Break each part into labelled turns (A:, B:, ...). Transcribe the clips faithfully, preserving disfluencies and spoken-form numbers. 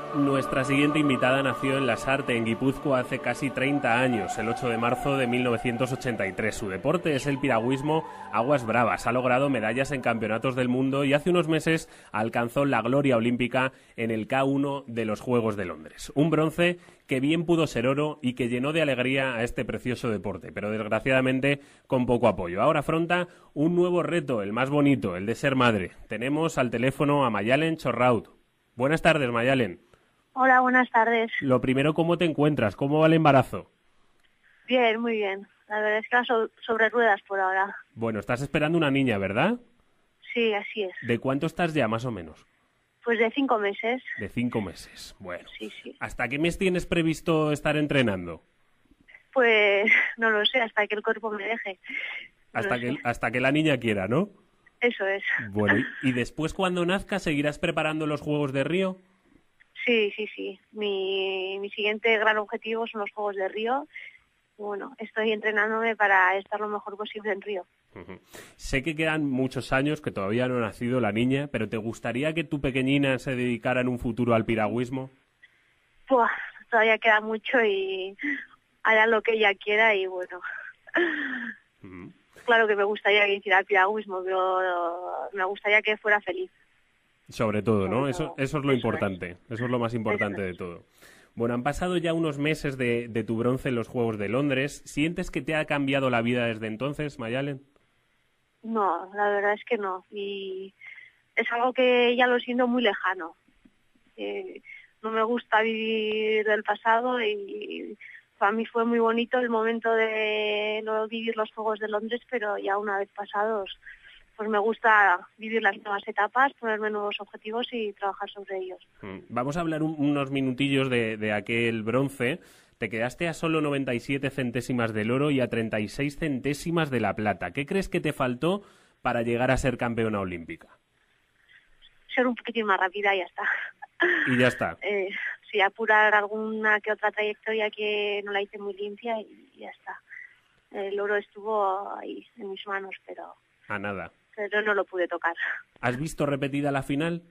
A: Nuestra siguiente invitada nació en Lasarte, en Guipúzcoa, hace casi treinta años, el ocho de marzo de mil novecientos ochenta y tres. Su deporte es el piragüismo aguas bravas. Ha logrado medallas en campeonatos del mundo y hace unos meses alcanzó la gloria olímpica en el K uno de los Juegos de Londres. Un bronce que bien pudo ser oro y que llenó de alegría a este precioso deporte, pero desgraciadamente con poco apoyo. Ahora afronta un nuevo reto, el más bonito, el de ser madre. Tenemos al teléfono a Mayalen Chorraut. Buenas tardes, Mayalen.
B: Hola, buenas tardes.
A: Lo primero, ¿cómo te encuentras? ¿Cómo va el embarazo?
B: Bien, muy bien. La verdad es que va so- sobre ruedas por ahora.
A: Bueno, estás esperando una niña, ¿verdad?
B: Sí, así es.
A: ¿De cuánto estás ya, más o menos?
B: Pues de cinco meses.
A: De cinco meses. Bueno.
B: Sí, sí.
A: ¿Hasta qué mes tienes previsto estar entrenando?
B: Pues no lo sé, hasta que el cuerpo me deje. No
A: Hasta
B: lo
A: que,
B: sé.
A: hasta que la niña quiera, ¿no?
B: Eso es.
A: Bueno, ¿y después cuando nazca seguirás preparando los Juegos de Río?
B: Sí, sí, sí. Mi, mi siguiente gran objetivo son los Juegos de Río. Bueno, estoy entrenándome para estar lo mejor posible en Río.
A: Uh-huh. Sé que quedan muchos años, que todavía no ha nacido la niña, pero ¿te gustaría que tu pequeñina se dedicara en un futuro al piragüismo?
B: Buah, todavía queda mucho y hará lo que ella quiera y bueno.
A: Uh-huh.
B: Claro que me gustaría que hiciera piragüismo, pero me gustaría que fuera feliz.
A: Sobre todo, ¿no?
B: Sobre
A: Eso,
B: todo.
A: eso es lo
B: Eso
A: importante,
B: es.
A: eso es lo más importante
B: Eso
A: de
B: es.
A: todo. Bueno, han pasado ya unos meses de, de tu bronce en los Juegos de Londres. ¿Sientes que te ha cambiado la vida desde entonces, Mayalen?
B: No, la verdad es que no. Y es algo que ya lo siento muy lejano. Eh, no me gusta vivir del pasado y para mí fue muy bonito el momento de no vivir los Juegos de Londres, pero ya una vez pasados, pues me gusta vivir las nuevas etapas, ponerme nuevos objetivos y trabajar sobre ellos.
A: Vamos a hablar un, unos minutillos de, de aquel bronce. Te quedaste a solo noventa y siete centésimas del oro y a treinta y seis centésimas de la plata. ¿Qué crees que te faltó para llegar a ser campeona olímpica?
B: Ser un poquitín más rápida y ya está.
A: Y ya está.
B: Eh, sí, apurar alguna que otra trayectoria que no la hice muy limpia y ya está. El oro estuvo ahí en mis manos, pero,
A: A nada.
B: pero no lo pude tocar.
A: ¿Has visto repetida la final?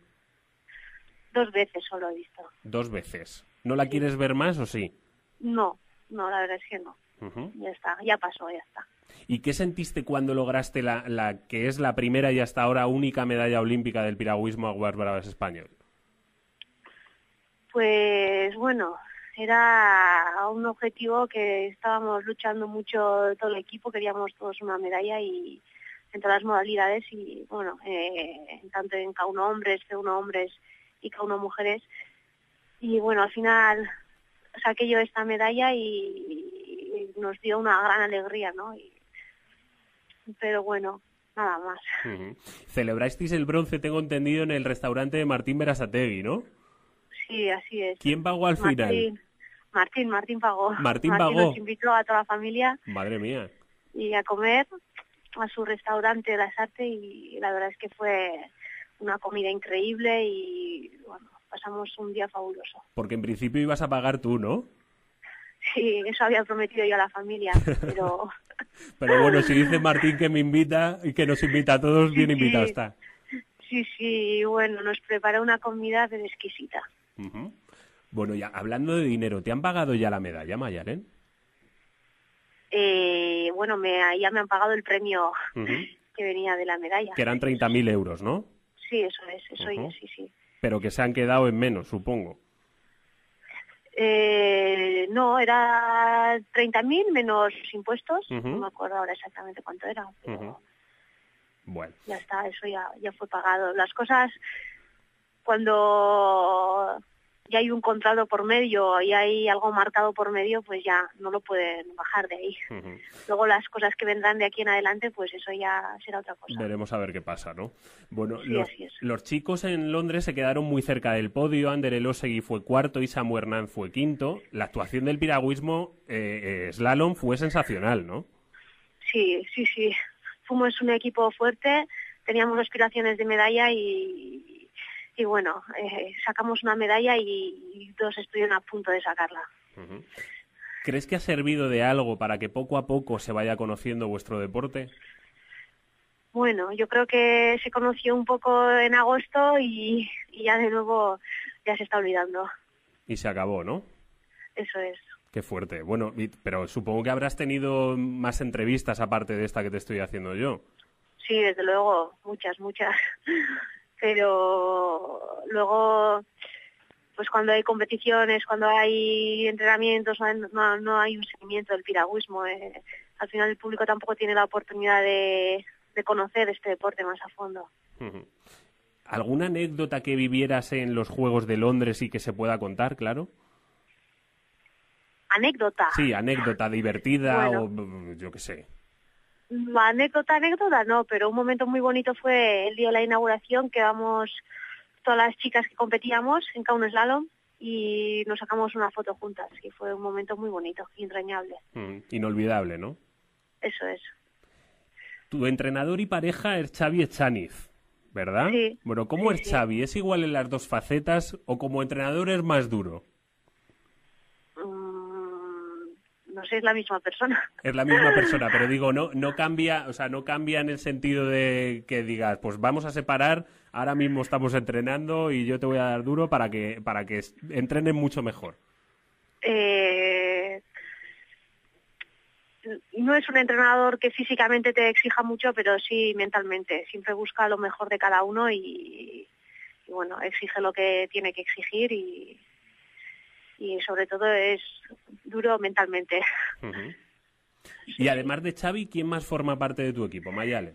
B: Dos veces solo he visto.
A: Dos veces. ¿No la
B: Sí.
A: quieres ver más o sí?
B: No, no, la verdad es que no.
A: Uh-huh.
B: Ya está, ya pasó, ya está.
A: ¿Y qué sentiste cuando lograste la, la que es la primera y hasta ahora única medalla olímpica del piragüismo aguas bravas español?
B: Pues bueno, era un objetivo que estábamos luchando mucho todo el equipo, queríamos todos una medalla y en todas las modalidades y bueno, eh, tanto en K uno hombres, C uno hombres y K uno mujeres. Y bueno, al final saqué yo esta medalla y, y nos dio una gran alegría, ¿no? Y, pero bueno, nada más.
A: Uh-huh. Celebrasteis el bronce, tengo entendido, en el restaurante de Martín Berasategui, ¿no?
B: Sí, así es.
A: ¿Quién pagó al
B: Martín,
A: final?
B: Martín, Martín pagó.
A: Martín
B: Martín
A: pagó.
B: nos invitó a toda la familia
A: Madre mía.
B: y a comer a su restaurante de Lasarte y la verdad es que fue una comida increíble y bueno, pasamos un día fabuloso.
A: Porque en principio ibas a pagar tú, ¿no?
B: Sí, eso había prometido yo a la familia, pero...
A: Pero bueno, si dice Martín que me invita y que nos invita a todos, bien
B: Sí,
A: invitado
B: sí.
A: está.
B: Sí, sí, bueno, nos preparó una comida de exquisita.
A: Uh-huh. Bueno, ya hablando de dinero, ¿te han pagado ya la medalla, Mayalen?
B: Eh, bueno, me, ya me han pagado el premio
A: Uh-huh.
B: que venía de la medalla.
A: Que eran treinta mil euros, ¿no?
B: Sí, eso es, eso
A: Uh-huh.
B: es, sí, sí.
A: Pero que se han quedado en menos, supongo.
B: Eh, no, era treinta mil menos impuestos,
A: Uh-huh.
B: no me acuerdo ahora exactamente cuánto era, pero
A: Uh-huh. Bueno.
B: ya está, eso ya, ya fue pagado. Las cosas, cuando ya hay un contrato por medio y hay algo marcado por medio, pues ya no lo pueden bajar de ahí.
A: Uh-huh.
B: Luego las cosas que vendrán de aquí en adelante, pues eso ya será otra cosa.
A: Veremos a ver qué pasa, ¿no? Bueno,
B: Sí,
A: los,
B: así es.
A: los chicos en Londres se quedaron muy cerca del podio. Ander Elosegui fue cuarto y Samu Hernández fue quinto. La actuación del piragüismo eh, eh, slalom fue sensacional, ¿no?
B: Sí, sí, sí. Fuimos un equipo fuerte, teníamos aspiraciones de medalla y, y bueno, eh, sacamos una medalla y, y todos estuvieron a punto de sacarla.
A: Uh-huh. ¿Crees que ha servido de algo para que poco a poco se vaya conociendo vuestro deporte?
B: Bueno, yo creo que se conoció un poco en agosto y, y ya de nuevo ya se está olvidando.
A: Y se acabó, ¿no?
B: Eso es.
A: Qué fuerte. Bueno, y, pero supongo que habrás tenido más entrevistas aparte de esta que te estoy haciendo yo.
B: Sí, desde luego, muchas, muchas. Pero luego, pues cuando hay competiciones, cuando hay entrenamientos, no, no hay un seguimiento del piragüismo. Eh. Al final el público tampoco tiene la oportunidad de, de conocer este deporte más a fondo.
A: Uh-huh. ¿Alguna anécdota que vivieras en los Juegos de Londres y que se pueda contar, claro?
B: ¿Anécdota?
A: Sí, anécdota divertida
B: bueno,
A: o yo qué sé.
B: Anécdota, anécdota no, pero un momento muy bonito fue el día de la inauguración, que vamos todas las chicas que competíamos en Kauno Slalom y nos sacamos una foto juntas y fue un momento muy bonito y entrañable.
A: Mm, inolvidable, ¿no?
B: Eso es.
A: Tu entrenador y pareja es Xavi Echaniz, ¿verdad?
B: Sí.
A: Bueno, ¿cómo
B: sí,
A: es
B: sí.
A: Xavi? ¿Es igual en las dos facetas o como entrenador es más duro?
B: Mm, no sé, es la misma persona.
A: Es la misma persona, pero digo, no no cambia, o sea, no cambia en el sentido de que digas, pues vamos a separar, ahora mismo estamos entrenando y yo te voy a dar duro para que para que entrenen mucho mejor.
B: Eh... No es un entrenador que físicamente te exija mucho, pero sí mentalmente. Siempre busca lo mejor de cada uno y, y bueno, exige lo que tiene que exigir y, y sobre todo es duro mentalmente.
A: Uh-huh. Y además de Xavi, ¿quién más forma parte de tu equipo, Mayalen?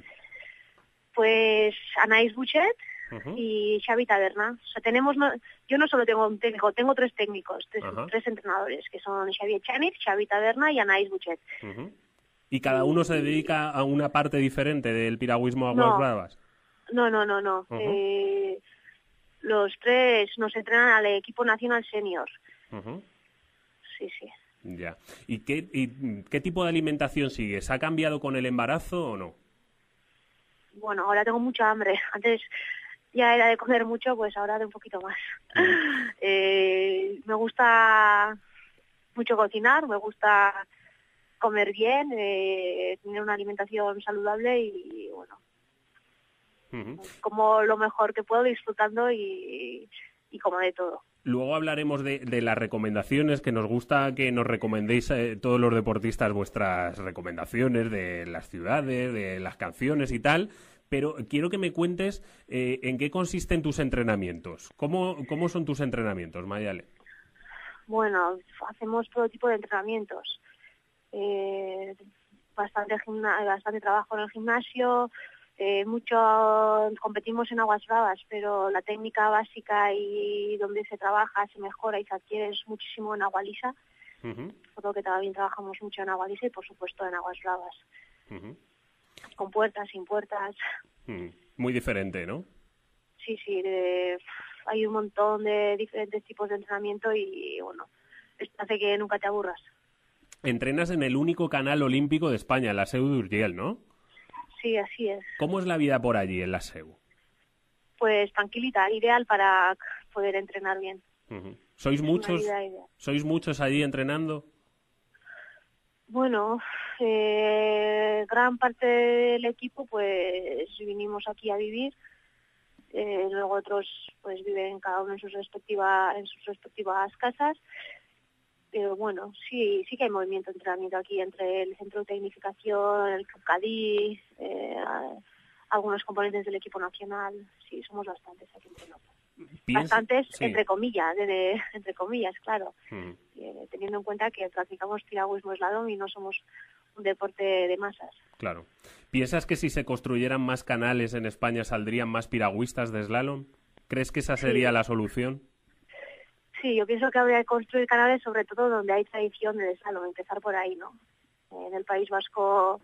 B: Pues Anaïs Bouchet
A: uh-huh.
B: y Xavi Taberna. O sea, tenemos, no, yo no solo tengo un técnico, tengo tres técnicos, tres, uh-huh. tres entrenadores, que son Xavi Echaniz, Xavi Taberna y Anaïs Bouchet.
A: Uh-huh. ¿Y cada uno se dedica a una parte diferente del piragüismo aguas
B: no,
A: bravas?
B: No, no, no, no. Uh-huh. Eh, los tres nos entrenan al equipo nacional senior.
A: Uh-huh.
B: Sí, sí.
A: Ya. ¿Y qué, ¿Y qué tipo de alimentación sigues? ¿Ha cambiado con el embarazo o no?
B: Bueno, ahora tengo mucha hambre. Antes ya era de comer mucho, pues ahora de un poquito más. Uh-huh. eh, me gusta mucho cocinar, me gusta comer bien, eh, tener una alimentación saludable y, bueno, uh-huh. como lo mejor que puedo, disfrutando y, y como de todo.
A: Luego hablaremos de, de las recomendaciones, que nos gusta que nos recomendéis eh, todos los deportistas vuestras recomendaciones de las ciudades, de las canciones y tal, pero quiero que me cuentes eh, en qué consisten tus entrenamientos. ¿Cómo, cómo son tus entrenamientos, Mayalen?
B: Bueno, hacemos todo tipo de entrenamientos. Eh, bastante, gimna- bastante trabajo en el gimnasio, eh, mucho competimos en aguas bravas, pero la técnica básica y donde se trabaja, se mejora y se adquiere es muchísimo en agua lisa, uh-huh. por lo que también trabajamos mucho en agua lisa y por supuesto en aguas bravas, uh-huh. con puertas, sin puertas.
A: Uh-huh. Muy diferente, ¿no?
B: Sí, sí, de, hay un montón de diferentes tipos de entrenamiento y bueno, esto hace que nunca te aburras.
A: Entrenas en el único canal olímpico de España, la S E U de Urgell, ¿no?
B: Sí, así es.
A: ¿Cómo es la vida por allí, en la S E U?
B: Pues tranquilita, ideal para poder entrenar bien.
A: Uh-huh. ¿Sois muchos? ¿Sois muchos allí entrenando?
B: Bueno, eh, gran parte del equipo pues vinimos aquí a vivir. Eh, luego otros pues viven cada uno en sus respectivas en sus respectivas casas. Pero bueno, sí, sí que hay movimiento de entrenamiento aquí entre el centro de tecnificación, el Club Cadí, eh, algunos componentes del equipo nacional. Sí, somos bastantes aquí entrenando. Bastantes, sí. entre comillas, de, de, entre comillas, claro. Mm. Eh, teniendo en cuenta que practicamos piragüismo slalom y no somos un deporte de masas.
A: Claro. ¿Piensas que si se construyeran más canales en España saldrían más piragüistas de slalom? ¿Crees que esa sería sí. la solución?
B: Sí, yo pienso que habría que construir canales sobre todo donde hay tradición de slalom, empezar por ahí, ¿no? En el País Vasco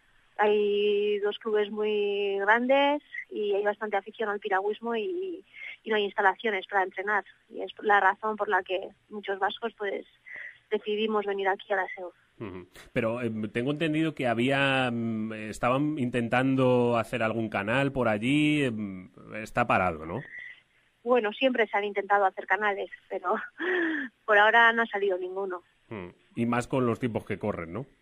B: hay dos clubes muy grandes y hay bastante afición al piragüismo y, y no hay instalaciones para entrenar. Y es la razón por la que muchos vascos pues decidimos venir aquí a la S E U.
A: Uh-huh. Pero eh, tengo entendido que había eh, estaban intentando hacer algún canal por allí, eh, está parado, ¿no?
B: Bueno, siempre se han intentado hacer canales, pero por ahora no ha salido ninguno.
A: Mm. Y más con los tiempos que corren, ¿no?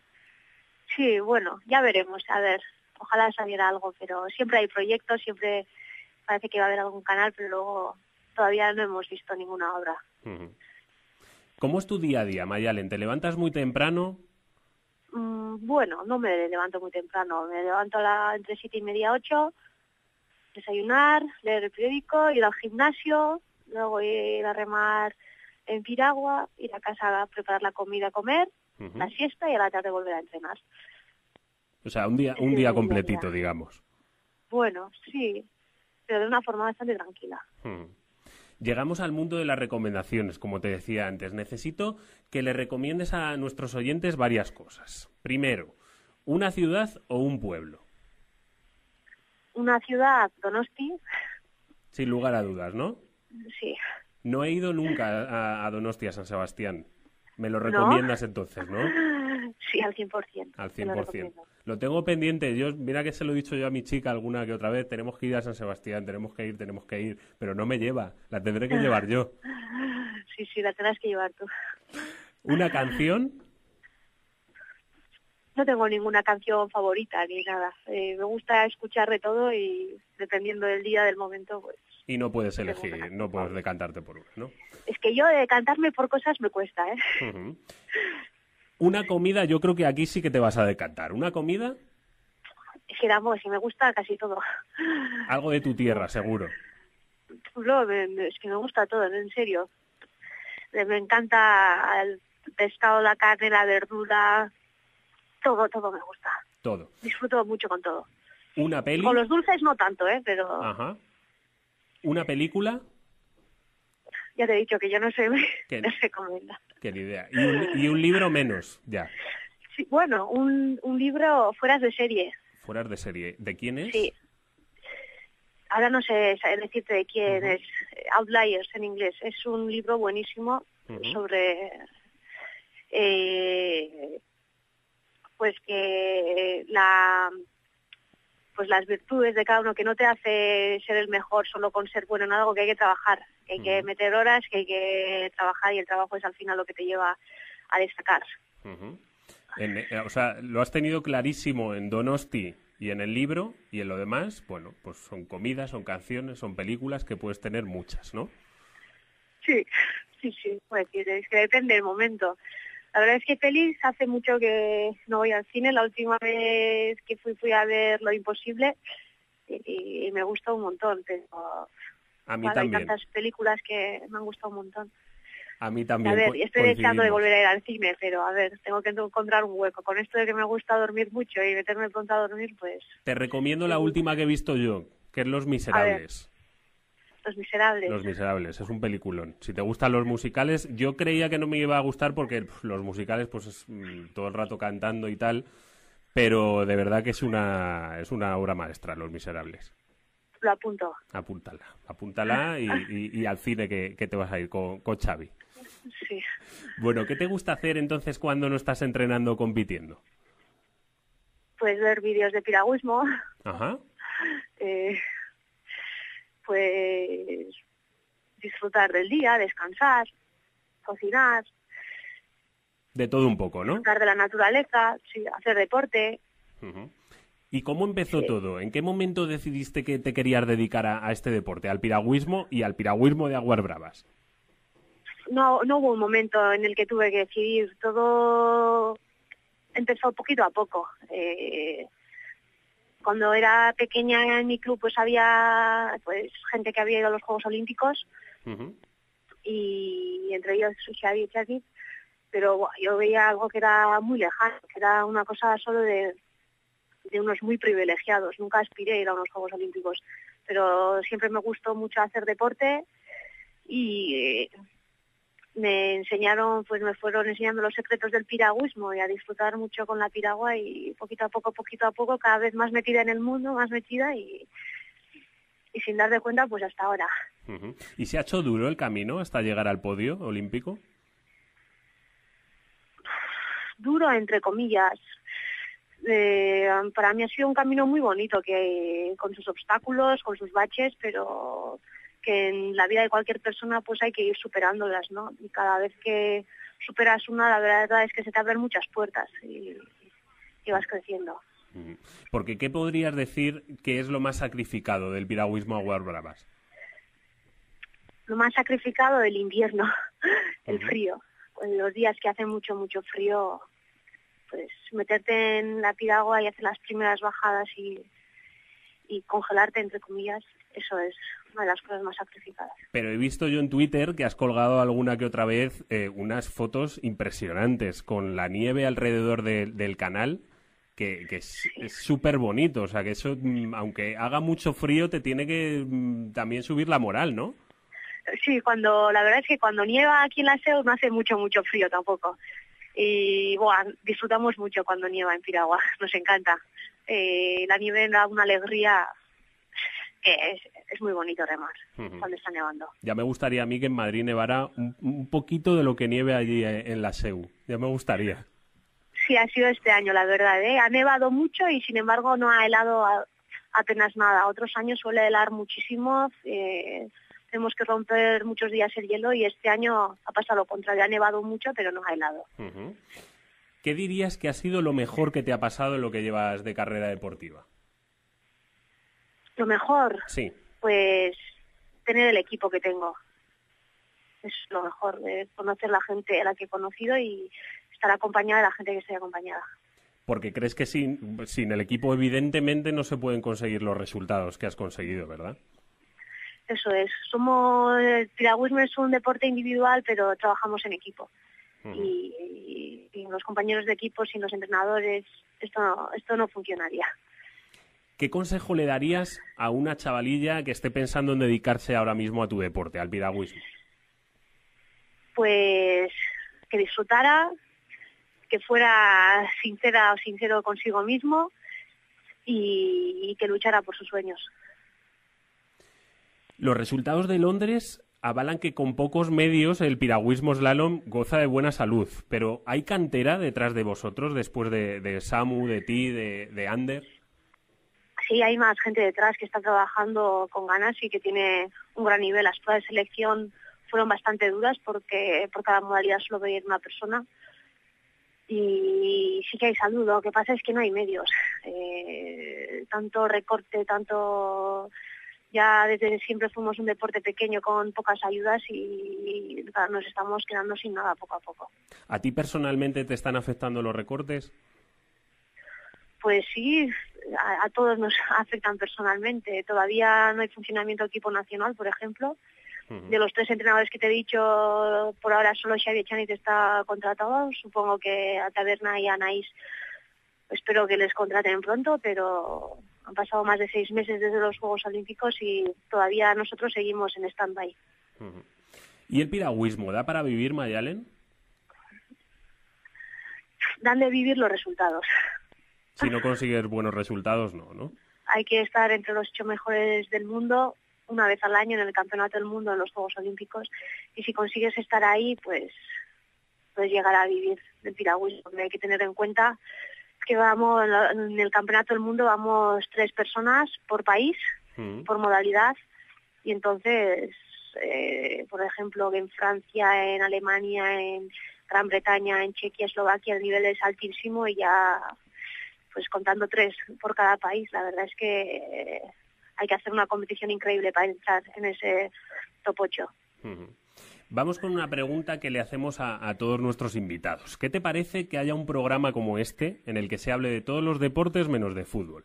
B: Sí, bueno, ya veremos. A ver, ojalá saliera algo, pero siempre hay proyectos, siempre parece que va a haber algún canal, pero luego todavía no hemos visto ninguna obra.
A: Uh-huh. ¿Cómo es tu día a día, Mayalen? ¿Te levantas muy temprano?
B: Mm, bueno, no me levanto muy temprano. Me levanto a la, entre siete y media, ocho, desayunar, leer el periódico, ir al gimnasio, luego ir a remar en piragua, ir a casa a preparar la comida, comer, uh-huh. la siesta y a la tarde volver a entrenar.
A: O sea, un día, un día completito, digamos.
B: Bueno, sí, pero de una forma bastante tranquila.
A: Uh-huh. Llegamos al mundo de las recomendaciones, como te decía antes. Necesito que le recomiendes a nuestros oyentes varias cosas. Primero, ¿una ciudad o un pueblo?
B: Una ciudad, Donosti.
A: Sin lugar a dudas, ¿no?
B: Sí.
A: No he ido nunca a, a Donosti, a San Sebastián. Me lo recomiendas, ¿no? Entonces, ¿no?
B: Sí, al cien por ciento.
A: Al cien por ciento. Lo, lo tengo pendiente. Yo, mira que se lo he dicho yo a mi chica alguna que otra vez. Tenemos que ir a San Sebastián, tenemos que ir, tenemos que ir. Pero no me lleva. La tendré que llevar yo.
B: Sí, sí, la tendrás que llevar tú.
A: ¿Una canción?
B: No tengo ninguna canción favorita ni nada. Eh, me gusta escuchar de todo y dependiendo del día, del momento, pues...
A: Y no puedes elegir, no puedes decantarte por una, ¿no?
B: Es que yo decantarme por cosas me cuesta, ¿eh?
A: Uh-huh. Una comida, yo creo que aquí sí que te vas a decantar. ¿Una comida?
B: Es que vamos, si me gusta casi todo.
A: Algo de tu tierra, seguro.
B: No, me, es que me gusta todo, en serio. Me, me encanta el pescado, la carne, la verdura, todo, todo me gusta.
A: Todo.
B: Disfruto mucho con todo.
A: ¿Una peli?
B: Con los dulces no tanto, ¿eh? Pero...
A: Ajá. ¿Una película?
B: Ya te he dicho que yo no sé, me recomienda.
A: Qué idea. ¿Y un, y un libro menos, ya?
B: Sí, bueno, un, un libro fueras de serie.
A: ¿Fueras de serie? ¿De quién es?
B: Sí. Ahora no sé decirte de quién uh-huh. es. Outliers en inglés. Es un libro buenísimo uh-huh. sobre... Eh, pues que la... pues las virtudes de cada uno, que no te hace ser el mejor solo con ser bueno en algo, que hay que trabajar, que hay uh-huh. que meter horas, que hay que trabajar y el trabajo es al final lo que te lleva a destacar.
A: Uh-huh. En, eh, o sea, lo has tenido clarísimo en Donosti y en el libro, y en lo demás, bueno, pues son comidas, son canciones, son películas que puedes tener muchas, ¿no?
B: Sí, sí, sí, pues es que depende del momento. La verdad es que pelis hace mucho que no voy al cine. La última vez que fui fui a ver Lo Imposible y, y me gustó un montón. Pero
A: a mí
B: bueno,
A: también.
B: Hay tantas películas que me han gustado un montón.
A: A mí también.
B: A ver, estoy deseando de volver a ir al cine, pero a ver, tengo que encontrar un hueco. Con esto de que me gusta dormir mucho y meterme pronto a dormir, pues...
A: Te recomiendo la última que he visto yo, que es Los Miserables.
B: Los Miserables.
A: Los Miserables, es un peliculón. Si te gustan los musicales, yo creía que no me iba a gustar porque pff, los musicales, pues es mm, todo el rato cantando y tal, pero de verdad que es una es una obra maestra, Los Miserables.
B: Lo apunto.
A: Apúntala, apúntala y, y, y al cine que, que te vas a ir con, con Xavi.
B: Sí.
A: Bueno, ¿qué te gusta hacer entonces cuando no estás entrenando o compitiendo?
B: Pues ver vídeos de piragüismo.
A: Ajá.
B: Eh... pues disfrutar del día, descansar, cocinar.
A: De todo un poco, ¿no?
B: Disfrutar de la naturaleza, sí, hacer deporte.
A: Uh-huh. ¿Y cómo empezó sí. todo? ¿En qué momento decidiste que te querías dedicar a, a este deporte, al piragüismo y al piragüismo de aguas bravas?
B: No, no hubo un momento en el que tuve que decidir. Todo empezó poquito a poco. Eh, Cuando era pequeña en mi club pues había pues gente que había ido a los Juegos Olímpicos uh-huh. y entre ellos Xavi y Xavi, pero bueno, yo veía algo que era muy lejano, que era una cosa solo de, de unos muy privilegiados. Nunca aspiré a ir a unos Juegos Olímpicos, pero siempre me gustó mucho hacer deporte y eh, me enseñaron, pues me fueron enseñando los secretos del piragüismo y a disfrutar mucho con la piragua y poquito a poco, poquito a poco, cada vez más metida en el mundo, más metida y, y sin dar de cuenta, pues hasta ahora.
A: Uh-huh. ¿Y se ha hecho duro el camino hasta llegar al podio olímpico?
B: Duro, entre comillas. Eh, para mí ha sido un camino muy bonito, que con sus obstáculos, con sus baches, pero... que en la vida de cualquier persona pues hay que ir superándolas, ¿no? Y cada vez que superas una, la verdad es que se te abren muchas puertas y, y vas creciendo.
A: Porque, ¿qué podrías decir que es lo más sacrificado del piragüismo a aguas bravas?
B: lo más sacrificado, el invierno, el uh-huh. frío. En los días que hace mucho, mucho frío, pues meterte en la piragua y hacer las primeras bajadas y, y congelarte, entre comillas, eso es una de las cosas más sacrificadas.
A: Pero he visto yo en Twitter que has colgado alguna que otra vez eh, unas fotos impresionantes con la nieve alrededor de, del canal, que, que es súper sí. bonito. O sea, que eso, aunque haga mucho frío, te tiene que mm, también subir la moral, ¿no?
B: Sí, cuando la verdad es que cuando nieva aquí en la S E U no hace mucho, mucho frío tampoco. Y bueno, disfrutamos mucho cuando nieva en Piragua, nos encanta. Eh, la nieve da una alegría que es, es muy bonito remar uh-huh. cuando está nevando.
A: Ya me gustaría a mí que en Madrid nevara un, un poquito de lo que nieve allí en la S E U. Ya me gustaría.
B: Sí, ha sido este año, la verdad, ¿eh? Ha nevado mucho y sin embargo no ha helado a, apenas nada. Otros años suele helar muchísimo, eh, tenemos que romper muchos días el hielo y este año ha pasado lo contrario, ha nevado mucho pero no ha helado.
A: Uh-huh. ¿Qué dirías que ha sido lo mejor que te ha pasado en lo que llevas de carrera deportiva?
B: Lo mejor,
A: sí.
B: pues tener el equipo que tengo. Es lo mejor, de conocer la gente a la que he conocido y estar acompañada de la gente que estoy acompañada.
A: Porque crees que sin, sin el equipo evidentemente no se pueden conseguir los resultados que has conseguido, ¿verdad?
B: Eso es. Somos, el piragüismo es un deporte individual, pero trabajamos en equipo. Uh-huh. Y, y, y los compañeros de equipo sin los entrenadores, esto no, esto no funcionaría.
A: ¿Qué consejo le darías a una chavalilla que esté pensando en dedicarse ahora mismo a tu deporte, al piragüismo?
B: Pues que disfrutara, que fuera sincera o sincero consigo mismo y, y que luchara por sus sueños.
A: Los resultados de Londres avalan que con pocos medios el piragüismo slalom goza de buena salud, pero ¿hay cantera detrás de vosotros después de, de Samu, de ti, de, de Ander?
B: Sí, hay más gente detrás que está trabajando con ganas y que tiene un gran nivel. Las pruebas de selección fueron bastante duras porque por cada modalidad solo veía una persona y sí que hay salud. Lo que pasa es que no hay medios. Eh, tanto recorte, tanto... Ya desde siempre fuimos un deporte pequeño con pocas ayudas y nos estamos quedando sin nada poco a poco.
A: ¿A ti personalmente te están afectando los recortes?
B: Pues sí, a, a todos nos afectan personalmente. Todavía no hay funcionamiento del equipo nacional, por ejemplo. Uh-huh. De los tres entrenadores que te he dicho, por ahora solo Xavi Echaniz está contratado. Supongo que a Taberna y a Anaís espero que les contraten pronto, pero han pasado más de seis meses desde los Juegos Olímpicos y todavía nosotros seguimos en stand-by.
A: Uh-huh. ¿Y el piragüismo da para vivir, Mayalen?
B: Dan de vivir los resultados.
A: Si no consigues buenos resultados, no, ¿no?
B: Hay que estar entre los ocho mejores del mundo una vez al año en el Campeonato del Mundo, en los Juegos Olímpicos, y si consigues estar ahí, pues puedes llegar a vivir del piragüismo. Hay que tener en cuenta que vamos en el Campeonato del Mundo vamos tres personas por país, mm. por modalidad, y entonces, eh, por ejemplo, en Francia, en Alemania, en Gran Bretaña, en Chequia, Eslovaquia, el nivel es altísimo y ya, pues contando tres por cada país, la verdad es que eh, hay que hacer una competición increíble para entrar en ese top ocho.
A: Mm. Vamos con una pregunta que le hacemos a, a todos nuestros invitados. ¿Qué te parece que haya un programa como este en el que se hable de todos los deportes menos de fútbol?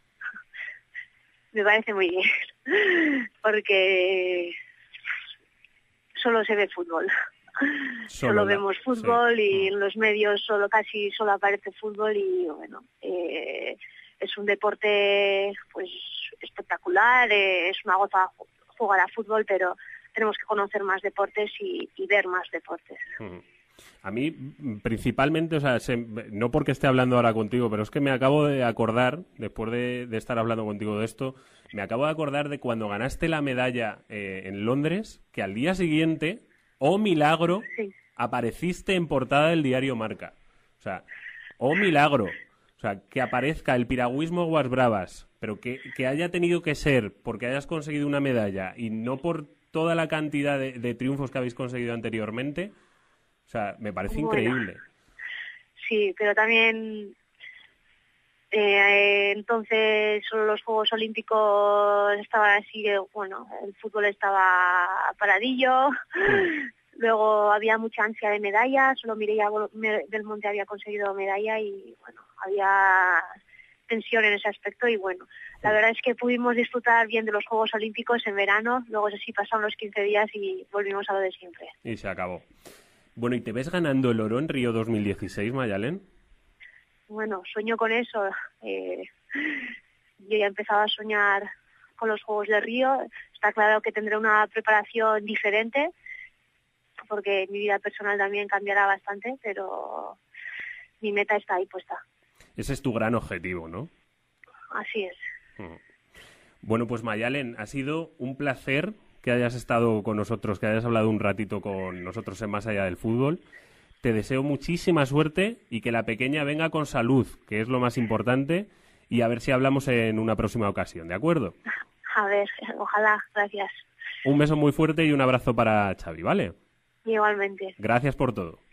B: Me parece muy bien, porque solo se ve fútbol. Solo, solo vemos fútbol sí. y en los medios solo casi solo aparece fútbol y bueno, eh, es un deporte pues espectacular, eh, es una gozada jugar a fútbol, pero tenemos que conocer más deportes y, y ver más deportes.
A: A mí, principalmente, o sea, se, no porque esté hablando ahora contigo, pero es que me acabo de acordar, después de, de estar hablando contigo de esto, me acabo de acordar de cuando ganaste la medalla eh, en Londres, que al día siguiente, oh milagro, sí. apareciste en portada del diario Marca. O sea, oh milagro. O sea, que aparezca el piragüismo Aguas Bravas, pero que, que haya tenido que ser porque hayas conseguido una medalla y no por toda la cantidad de, de triunfos que habéis conseguido anteriormente, o sea, me parece bueno, increíble.
B: Sí, pero también Eh, entonces los Juegos Olímpicos estaban así, que, bueno, el fútbol estaba paradillo. Sí. Luego había mucha ansia de medalla, solo Mireia del Monte había conseguido medalla y bueno, había tensión en ese aspecto y bueno, la verdad es que pudimos disfrutar bien de los Juegos Olímpicos en verano, luego sí pasaron los quince días y volvimos a lo de siempre.
A: Y se acabó. Bueno, ¿y te ves ganando el oro en Río dos mil dieciséis, Mayalen?
B: Bueno, sueño con eso. Eh, yo ya he empezado a soñar con los Juegos de Río. Está claro que tendré una preparación diferente, porque mi vida personal también cambiará bastante, pero mi meta está ahí puesta.
A: Ese es tu gran objetivo, ¿no?
B: Así es.
A: Bueno, pues Mayalen, ha sido un placer que hayas estado con nosotros, que hayas hablado un ratito con nosotros en Más Allá del Fútbol. Te deseo muchísima suerte y que la pequeña venga con salud, que es lo más importante, y a ver si hablamos en una próxima ocasión, ¿de acuerdo?
B: A ver, ojalá, gracias.
A: Un beso muy fuerte y un abrazo para Xavi, ¿vale?
B: Igualmente.
A: Gracias por todo.